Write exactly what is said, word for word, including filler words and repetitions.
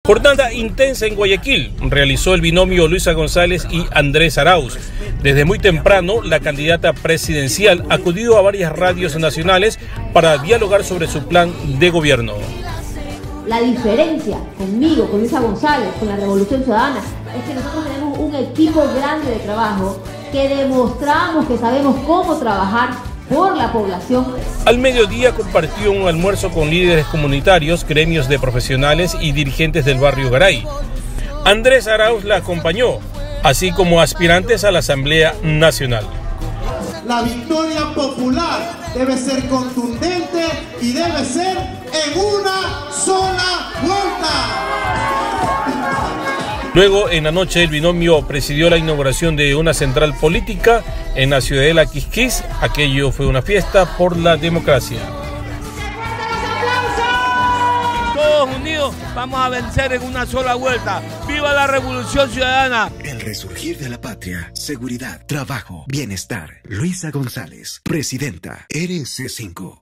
Jornada intensa en Guayaquil realizó el binomio Luisa González y Andrés Arauz. Desde muy temprano, la candidata presidencial acudió a varias radios nacionales para dialogar sobre su plan de gobierno. La diferencia conmigo, con Luisa González, con la Revolución Ciudadana, es que nosotros tenemos un equipo grande de trabajo que demostramos que sabemos cómo trabajar por la población. Al mediodía compartió un almuerzo con líderes comunitarios, gremios de profesionales y dirigentes del barrio Garay. Andrés Arauz la acompañó, así como aspirantes a la Asamblea Nacional. La victoria popular debe ser contundente y debe ser en una sola vuelta. Luego, en la noche, el binomio presidió la inauguración de una central política en la ciudadela Quisquis. Aquello fue una fiesta por la democracia. Todos unidos vamos a vencer en una sola vuelta. ¡Viva la Revolución Ciudadana! El resurgir de la patria, seguridad, trabajo, bienestar. Luisa González, presidenta, R C cinco.